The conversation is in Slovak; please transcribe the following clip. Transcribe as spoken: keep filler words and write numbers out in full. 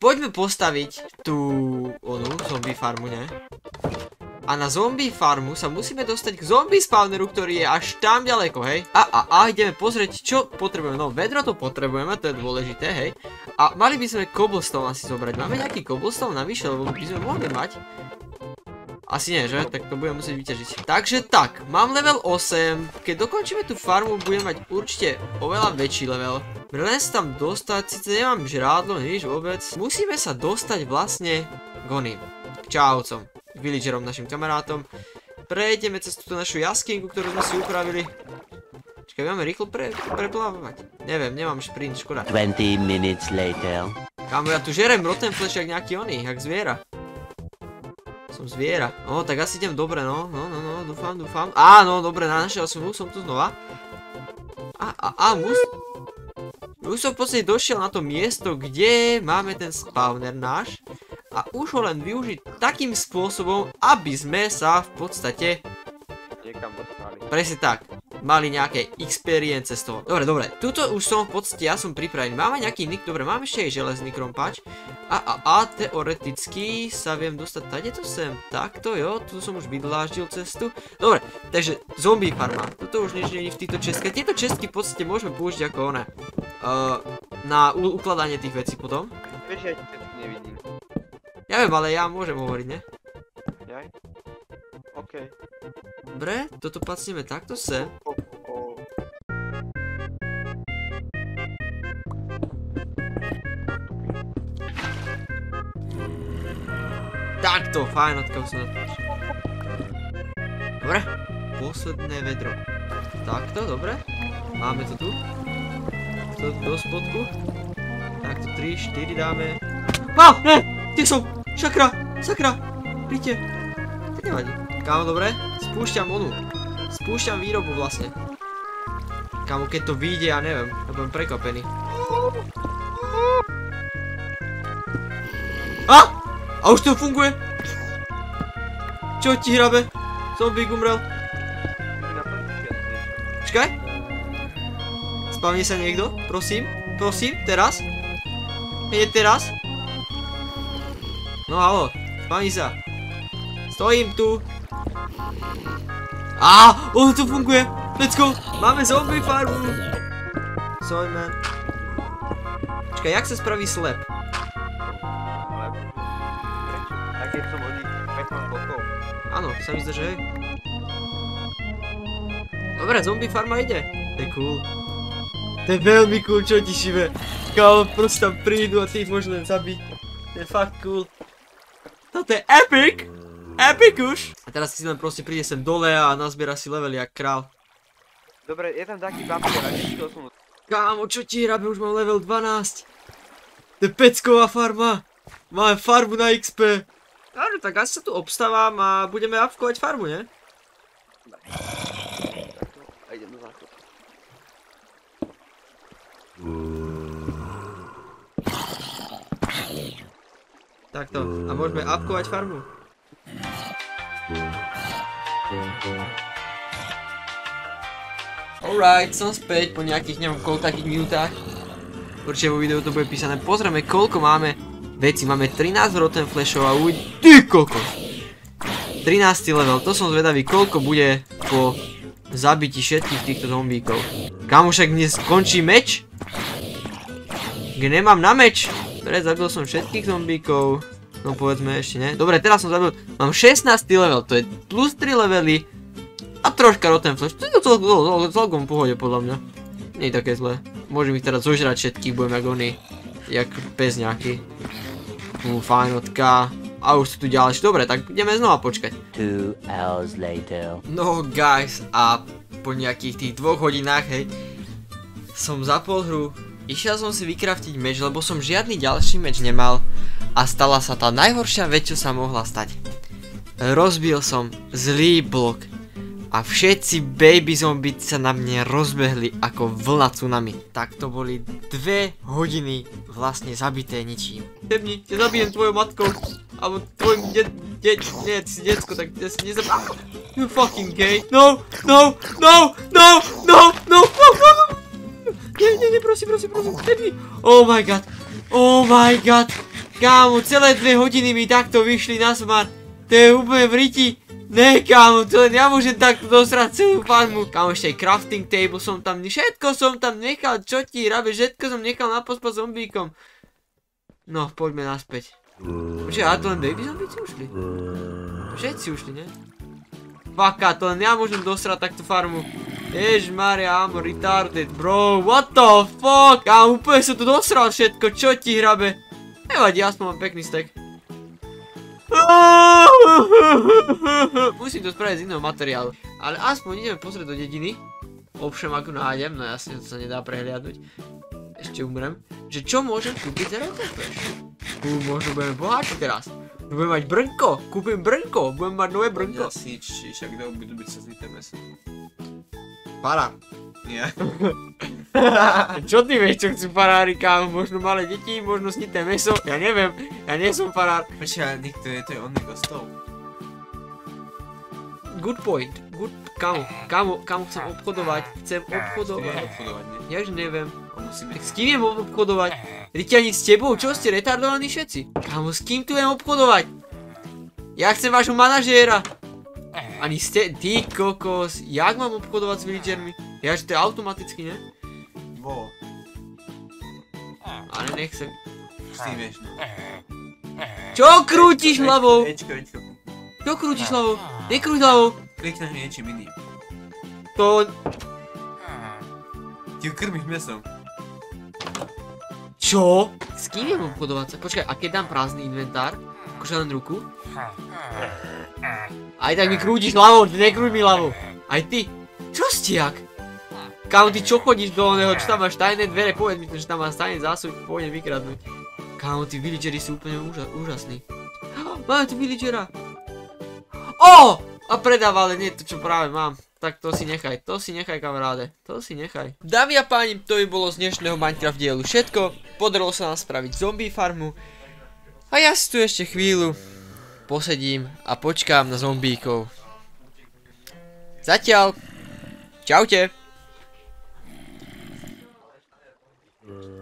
poďme postaviť tú, onu, zombie farmu, ne? A na zombie farmu sa musíme dostať k zombie spawneru, ktorý je až tam ďaleko, hej? A, a, a, ideme pozrieť, čo potrebujeme. No, vedro to potrebujeme, to je dôležité, hej? A mali by sme cobblestone asi zobrať. Máme nejaký cobblestone navyše, lebo by sme mohli mať. Asi nie, že? Tak to budeme musieť vyťažiť. Takže tak, mám level osem. Keď dokončíme tú farmu, budeme mať určite oveľa väčší level. Len sa tam dostať, síce nemám žrádlo, nič vôbec. Musíme sa dostať vlastne k oným, k čávcom, k villagerom, našim kamarátom. Prejdeme cez túto našu jaskinku, ktorú sme si upravili. Čakaj, máme rýchlo pre, preplávať. Neviem, nemám šprint, škoda. twenty minutes later. Kámo, ja tu žerem rotten flash jak nejaký oný, jak zviera. Som zviera. No, tak asi idem dobre, no. No, no, no, dúfam, dúfam. Áno, dobre, našiel som, som tu znova. A, a, a, mus... Už som v podstate došiel na to miesto, kde máme ten spawner náš. A už ho len využiť takým spôsobom, aby sme sa v podstate... Niekam dostali. Presne tak. Mali nejaké experience z toho. Dobre, dobre. Tuto už som v podstate, ja som pripravený. Máme nejaký nick, dobre, máme ešte aj železný krompáč. A, a, a, teoreticky sa viem dostať tadeto sem. Takto, jo, tu som už vydláždil cestu. Dobre, takže zombie farma. Toto už nič nie je v týchto čestke. Tieto čestky v podstate môžeme použiť ako one. Uh, na ukladanie tých vecí potom. Vieš, ja ti nevidím. Ja viem, ale ja môžem hovoriť, ne? Jaj? OK. Dobre, toto pacneme takto sem. O, o. Takto, fajnotka, už som na to. Dobre, posledné vedro. Takto, dobre. Máme to tu. To do spodku. Takto tri, štyri dáme. Á, ne, kde som? Šakra, sakra, príďte. To nevadí. Kámo, dobre, spúšťam onu. Spúšťam výrobu vlastne. Kámo, keď to vyjde, ja neviem, ja budem prekvapený. Á! A už to funguje? Čo ti hrabe? Zombík umrel. Počkaj. Spavni sa niekto? Prosím? Prosím? Teraz? Nie teraz? No haló, spavni sa. Stojím tu. Á, ono to funguje. Let's go. Máme zombie farmu. Sorry, man. Počkaj, jak sa spraví slep? A keď som hodí pätnásť blokov. Áno, sa mi zdá, že hej. Dobre, zombie farma ide. To je cool. To je veľmi cool, čo ti šive. Kámo, proste tam prídu a ty ich môžu len zabiť. To je fakt cool. Toto je epic. Epic už. A teraz si len proste príde sem dole a nazbiera si levely jak král. Dobre, je tam taký papier a nešiel som... Kámo, čo ti hrabe, už mám level dvanásť. To je pecková farma. Máme farmu na iks pé. Áno, tak asi sa tu obstávam a budeme upkovať farmu, ne? A idem do záchodu. Takto, a môžeme upkovať farmu. Alright, som späť po nejakých, neviem koľko takých minútach. Určite vo videu to bude písané. Pozrieme, koľko máme veci. Máme trinásť rotten flashov a uvidí... Ty kokos! trinásty level, to som zvedavý, koľko bude po zabití všetkých týchto zombíkov. Kámo, však dnes skončí meč? Kde nemám na meč? Dobre, zabil som všetkých zombíkov. No povedzme ešte, ne? Dobre, teraz som zabil... Mám šestnásty level, to je plus tri levely. A troška rotten flash. To je to celkom v pohode podľa mňa. Nie je také zlé. Môžem ich teraz zožrať všetkých, budem jak oni. Jak pes nejaký. Fú, fajnotka. A už sú tu ďalšie. Dobre, tak ideme znova počkať. Two hours later. No guys, a po nejakých tých dvoch hodinách, hej, som zapol hru. Išiel som si vykraftiť meč, lebo som žiadny ďalší meč nemal. A stala sa tá najhoršia vec, čo sa mohla stať. Rozbil som zlý blok. A všetci baby zombie sa na mne rozbehli ako vlna tsunami. Tak to boli dve hodiny vlastne zabité ničím. Tebni, te zabijem tvojou matkou. Alebo tvojim de... de... nie, ty si decko, tak te si nezabijem. You fucking gay. No, no, no, no, no, no, no, no, no. Nie, nie, nie, prosím, prosím, prosím, tebni. Oh my god. Oh my god. Kámo, celé dve hodiny mi takto vyšli na smar. To je úplne v riti. Ne, kámo, to len ja môžem takto dosrať celú farmu. Kámo, ešte aj crafting table som tam, všetko som tam nechal, čo ti rabe, všetko som nechal na pospa zombíkom. No, poďme naspäť. Počkaj, a to len baby zombíci ušli? Všetci ušli, ne? Faka, to len ja môžem dosrať takto farmu. Ježmaria, I'm retarded, bro, what the fuck? Kámo, úplne som tu dosral všetko, čo ti hrabe? Nevadí, aspoň mám pekný stek. Musím to spraviť z iného materiálu. Ale aspoň ideme pozrieť do dediny. Ovšem, ako nájdem, no jasne, to sa nedá prehliadnúť. Ešte umrem. Že čo môžem kúpiť za rekopeš? Kú, možno budeme boháči teraz. Budem mať brnko, kúpim brnko, budem mať nové brnko. Ja si či však kde budú byť saznité meso. Para. Nie. Čo ty vieš, čo chcú farári, kámo? Možno malé deti, možno snité meso, ja neviem, ja nie som farár. Počkaj, niekto je, to je on kostol. Good point, good, kámo, kámo, kámo, chcem obchodovať, chcem obchodovať. Chcem obchodovať, nie? Ja už neviem. On musí byť. S kým viem obchodovať? Riti ani s tebou, čo ste retardovaní všetci? Kámo, s kým tu viem obchodovať? Ja chcem vášho manažéra. Ani ste, ty kokos, jak mám obchodovať s villagermi? Ja, že to je automaticky, ne? Vo. Ale nechcem. Už ty vieš, no. Čo krútiš hlavou? Ečko, ečko. Čo krútiš hlavou? Nekrúť hlavou. Klikneš niečím iným. To... Ty ju krmiš mesom. Čo? S kým viem obchodovať sa? Počkaj, a keď dám prázdny inventár? Akože len ruku? Aj tak mi krútiš hlavou, nekrúť mi hlavou. Aj ty. Čo stiak? Kámo, ty čo chodíš do oného, čo tam máš tajné dvere, povedz mi, že tam máš tajné zásoby, pôjdem vykradnúť. Kámo, tí villageri sú úplne úža úžasní. Máme tu villagera. Ó! A predáva, ale nie to, čo práve mám. Tak to si nechaj, to si nechaj, kamaráde, to si nechaj. Dámy a páni, to by bolo z dnešného Minecraft dielu všetko. Podarilo sa nám spraviť zombie farmu. A ja si tu ešte chvíľu posedím a počkám na zombíkov. Zatiaľ, čaute.